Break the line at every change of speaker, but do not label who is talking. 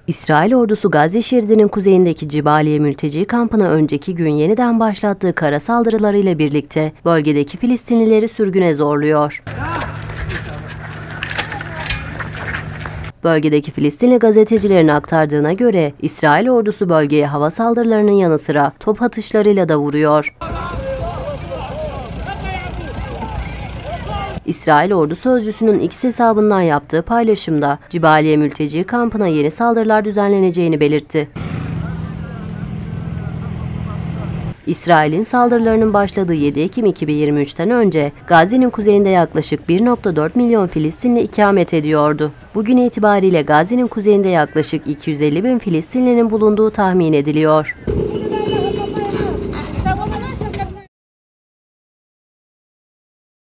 İsrail ordusu Gazze şeridinin kuzeyindeki Cibaliye mülteci kampına önceki gün yeniden başlattığı kara saldırılarıyla birlikte bölgedeki Filistinlileri sürgüne zorluyor. Bölgedeki Filistinli gazetecilerin aktardığına göre İsrail ordusu bölgeye hava saldırılarının yanı sıra top atışlarıyla da vuruyor. İsrail ordu sözcüsünün X hesabından yaptığı paylaşımda Cibaliye mülteci kampına yeni saldırılar düzenleneceğini belirtti. İsrail'in saldırılarının başladığı 7 Ekim 2023'ten önce Gazze'nin kuzeyinde yaklaşık 1,4 milyon Filistinli ikamet ediyordu. Bugün itibariyle Gazze'nin kuzeyinde yaklaşık 250 bin Filistinlinin bulunduğu tahmin ediliyor.